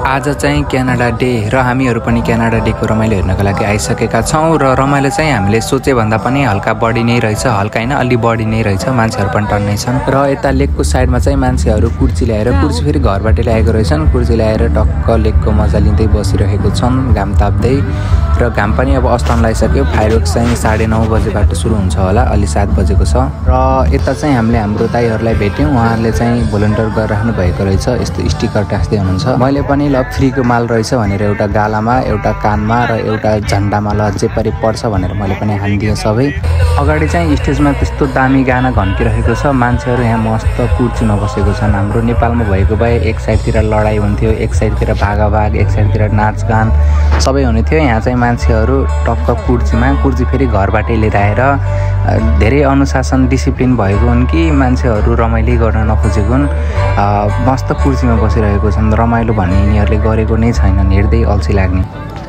आज चाहिँ Canada day र हामीहरू पनि क्यानाडा डेको रमाइलो हेर्नको लागि आइसकेका छौँ र रमाइलो चाहिँ हामीले सोचे भन्दा पनि हल्का बढी नै रहेछ, हल्का होइन अलि बढी नै रहेछ, मान्छेहरू पनि टन्नै छन्। र यता लेकको साइडमा चाहिँ मान्छेहरू कुर्सी ल्याएर, कुर्सी फेरि घरबाट ल्याएको रहेछन्, कुर्सी ल्याएर टक्क लेकको मजा लिँदै बसिरहेको छन् घाम ताप्दै। र घाम पनि अब अस्ताउन लागिसक्यो, फायरवर्क्स चाहिँ 9:30 बजेबाट सुरु हुन्छ होला, अलि 7 बजेको छ। र यता चाहिँ हामीले हाम्रो दाइहरूलाई भेट्यौँ, उहाँहरूले चाहिँ भोलिन्टियर गरिराख्नु भएको रहेछ, यस्तो स्टिकर टाँस्दै हुनुहुन्छ। मैले पनि ल फ्रीको माल रहेछ भनेर एउटा गालामा, एउटा कानमा र एउटा झन्डामा ल जे परि पर्छ भनेर मैले पनि हानिदिएँ सबै। अगाडि चाहिँ स्टेजमा त्यस्तो दामी गाना घन्किरहेको छ, मान्छेहरू यहाँ मस्त कुर्सीमा बसेको छन्। हाम्रो नेपालमा भएको भए एक साइडतिर लडाइँ हुन्थ्यो, एक साइडतिर भागाभाग, एक साइडतिर नाचगान सबै हुने थियो। यहाँ चाहिँ मान्छेहरू टक्क कुर्सीमा, कुर्सी फेरि घरबाटै लिएर आएर धेरै अनुशासन डिसिप्लिन भएको हुन् कि मान्छेहरू रमाइलो गर्न नखोजेको हुन्, मस्त कुर्सीमा बसिरहेको छन्। रमाइलो भन्ने यिनीहरूले गरेको नै छैनन्, हेर्दै अल्छी लाग्ने।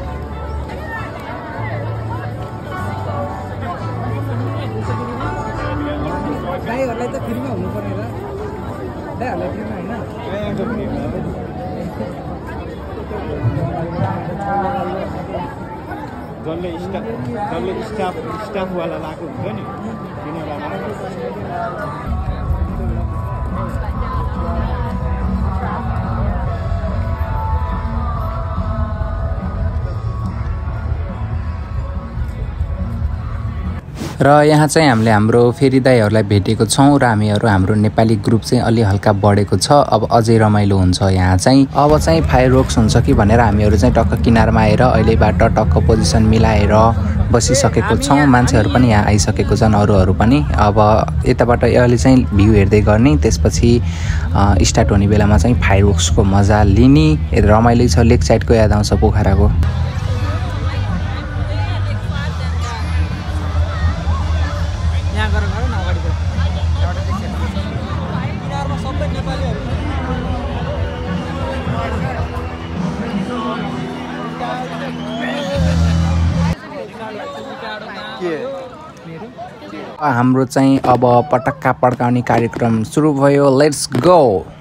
जसले स्टाफवाला लगाएको हुन्छ नि र यहाँ चाहिँ हामीले हाम्रो फेरि दाइहरूलाई भेटेको छौँ र हामीहरू हाम्रो नेपाली ग्रुप चाहिँ अलि हल्का बढेको छ। अब अझै रमाइलो हुन्छ यहाँ चाहिँ। अब चाहिँ फायरवर्क्स हुन्छ कि भनेर हामीहरू चाहिँ टक्क किनारमा आएर अहिलेबाट टक्क पोजिसन मिलाएर बसिसकेको छौँ। मान्छेहरू पनि यहाँ आइसकेको छन्, अरूहरू पनि। अब यताबाट अहिले चाहिँ भ्यू हेर्दै गर्ने, त्यसपछि स्टार्ट हुने बेलामा चाहिँ फायरवर्क्सको मजा लिने। रमाइलो छ, लेक साइडको याद आउँछ पोखराको। हाम्रो चाहिँ अब पटक्का पड्काउने कार्यक्रम सुरु भयो, लेट्स गो।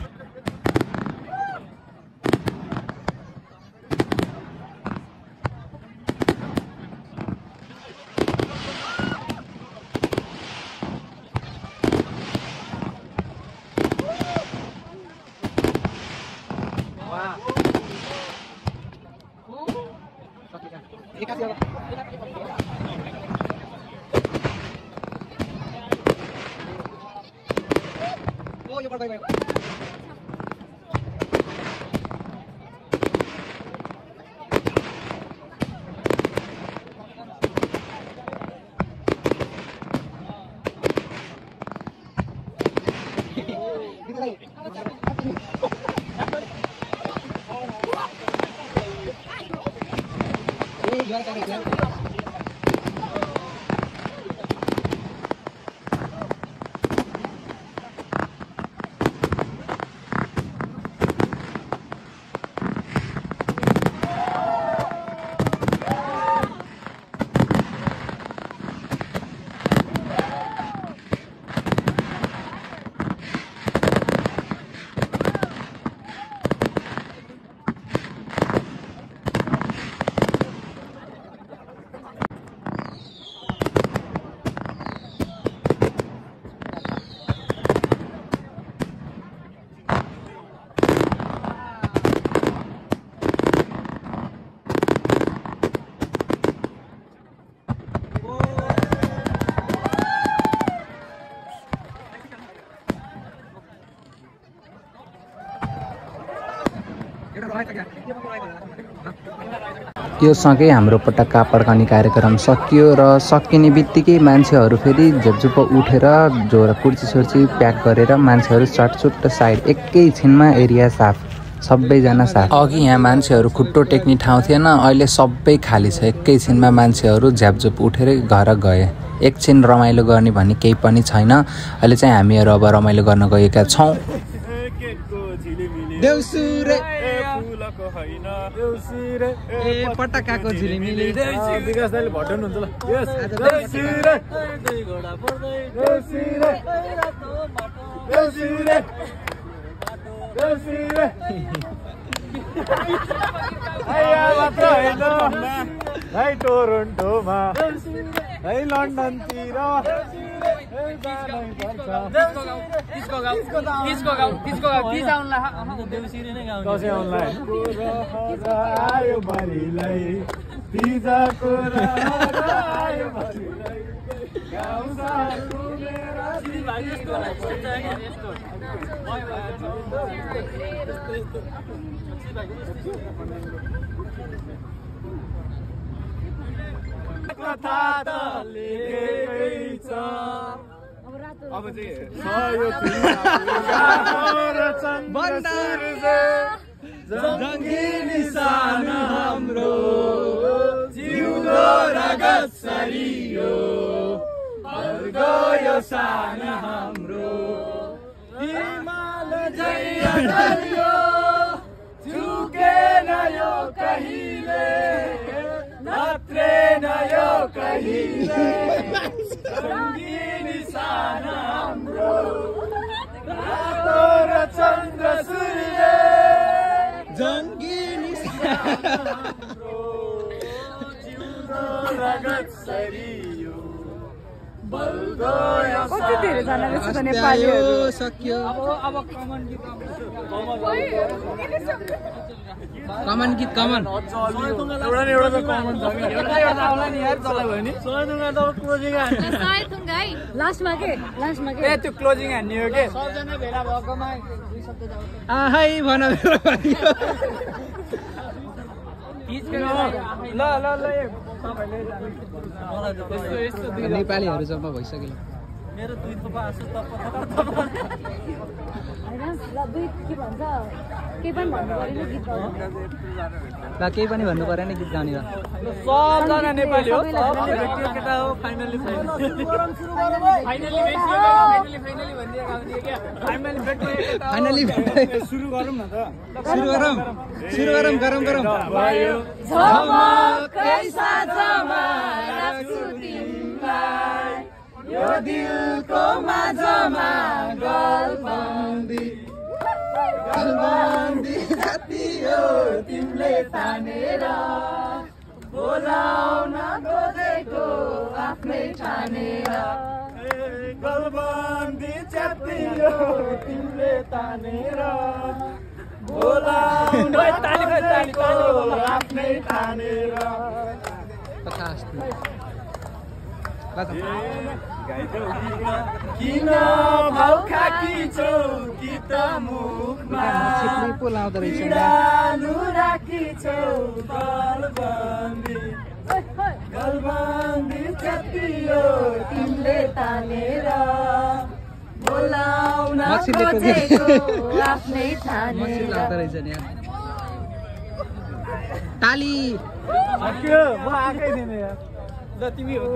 यो सँगै हाम्रो पटक्का पड्काउने कार्यक्रम सकियो र सकिने बित्तिकै मान्छेहरू फेरि झुपझुप उठेर जोर कुर्सी सुर्सी प्याक गरेर मान्छेहरू चटचुट्ट साइड, एकैछिनमा एरिया साफ, सबैजना साफ। अघि यहाँ मान्छेहरू खुट्टो टेक्ने ठाउँ थिएन, अहिले सबै खाली छ। एकैछिनमा मान्छेहरू झ्यापझुप उठेर घर गए। एकछिन रमाइलो गर्ने भन्ने केही पनि छैन। अहिले चाहिँ हामीहरू अब रमाइलो गर्न गएका छौँ। देउसुरे फुलको हैन देउसुरे ए पटकाको झिलिमिली विकास दाइले भट्टाउनु हुन्छ ल देउसुरे दुई घोडा पर्दै देउसुरे देउसुरे देउसुरे मात्र होइन है टोरन्टोमा है लन्डनतिर आयो भरिलाई पिजाको आयो कथा त लेखेकै छ अब जङ्गी निशान हाम्रो जिउँदो रगत सरियो गयो सान हाम्रो हिमाल जय डल्यो झुकेन यो कहिले नत्रेन यो कहिले जङ्गी निशान हाम्रो रातो र चन्द्र सूर्य जङ्गी निशान हाम्रो जिउँदो रगत सरियो कति धेरै जना रहेछ त नेपालीहरु सक्यो अब कमन गीत कमन एउटा त कमन छ कि एउटा आउला नि यार चला भयो नि सयथुङ्गा त क्लोजिङ हान्ने सयथुङ्गा है लास्टमा के ए त्यो क्लोजिङ हान्ने हो के सबजना भेला भएकोमा दुई शब्द जाऊ आहै भन मेरो ल तपाईँले नेपालीहरु जम्मा भइसक्यो मेरो दुई थोपा आसु त हैन ल दुई के भन्छ के पनि भन्नु पर्दैन गीत गाउनु ल केही पनि भन्नु पर्दैन गीत गाउने हो सबजना नेपाली हो सबले भेटियो केटा हो फाइनली भनिदिएको क्या फाइनली भेटियो सुरु गरौँ न त सुरु गरौँ गरम झमकै साथमा राख्छु तिमीलाई यो दिलको माझमा गलबन्दी जति हो तिमीले तानेर बोलाउन खोजेको आफ्नै ठानेर गलबन्दी जति हो तिमीले तानेर बोलाउन खोजेको आफ्नै ठानेर किन भाउ खाकी छौ कि त मुखमा किरालु राखी छौ गलबन्दी जति हो तिमीले तानेर बोलाउन खोजेको आफ्नै ठानेर ताली सक्यो म आकै थिएन यार ल तिमी हो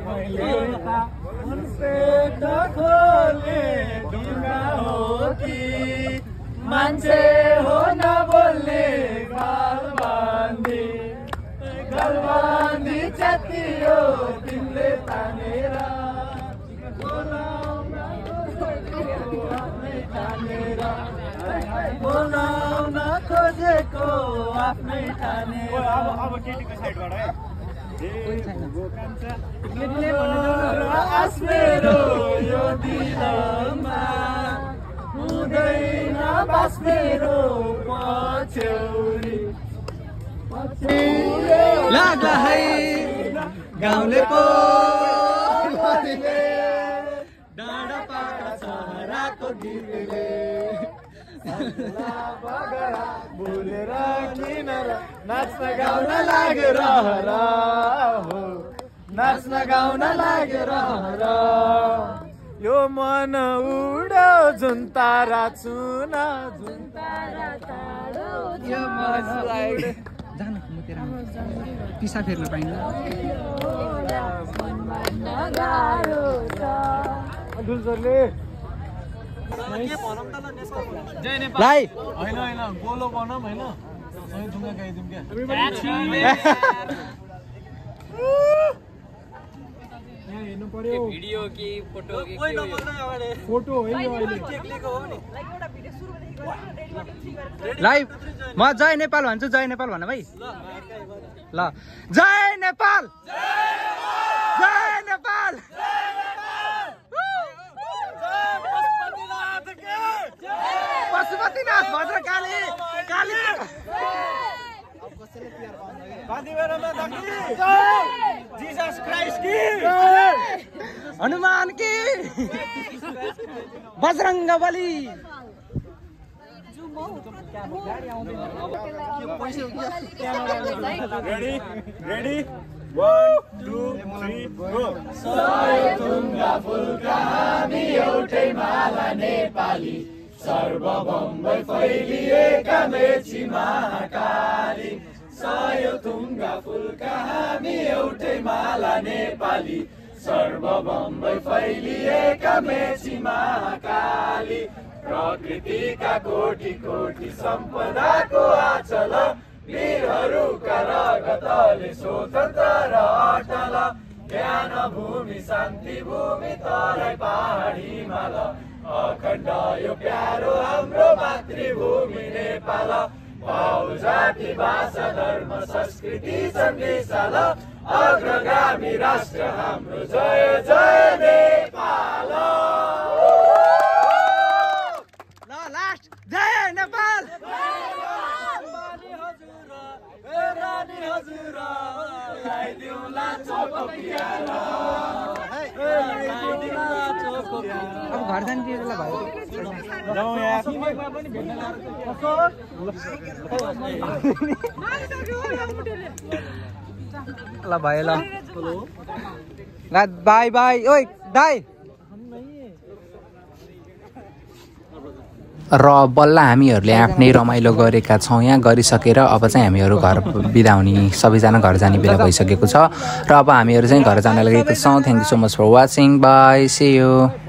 खोले ढुङ्गा हो कि मान्छे हो नबोल्ने गलबन्दी जति हो तिमीले तानेर बोलाउन खोजेको आफ्नै ठानेर अब केटीको साइडबाट है आस्मेरो यो दिलमा हुँदैन बास्मेरो पछ्यौरी लाग्ला है गाउँले पो डाँडा पाका सहराको दिलले बोलेर किन नाच्न गाउन लागेर हो नाच्न गाउन लागेर यो मन उडो जुन तारा चुन जुन तारा टाढो यो मन जान म तेरा पिसा फेर्न पाइन्न दुलसरले लाई होइन गोलो बनाऊँ होइन ढुङ्गा गाइदिउँ क्या हेर्नु पर्यो भिडियो कि फोटो कि फोटो हो यो अहिले लाइभ म जय नेपाल भन्छु जय नेपाल भन भाइ ल जय नेपाल जय नेपाल पशुपतिनाथ भद्रकाली काली जीसस क्राइस्ट की हनुमान की बजरंग बली रेडी 1 2 3 गो सयथुङ्गा फुलका हामी एउटै माला नेपाली सर्वभौमै फैलिएका मेची महाकाली सयथुङ्गा फुलका हामी एउटै माला नेपाली सर्वभौमै फैलिएका मेची महाकाली प्रकृतिका कोटि कोटि सम्पदाको आचल वीरहरूका रगतले स्वतन्त्र र अटल ज्ञान भूमि शान्ति भूमि तराई पहाडी हिमाल अखण्ड यो प्यारो हाम्रो मातृभूमि नेपाल भाउ जाति भाषा धर्म संस्कृति छन् विशाल अग्रगामी राष्ट्र हाम्रो जय जय नेपाल लास्ट जय नेपाल रानी हजुर ल्याइदिउँला चोको प्याला अब घर जाने बेला भयो ल भयो ल बाई बाई ओइ दाई र बल्ल हामीहरूले आफ्नै रमाइलो गरेका छौँ यहाँ गरिसकेर अब चाहिँ हामीहरू घर बिदा हुने सबैजना घर जाने बेला भइसकेको छ र अब हामीहरू चाहिँ घर जान लागेको छौँ thank you so much for watching bye see you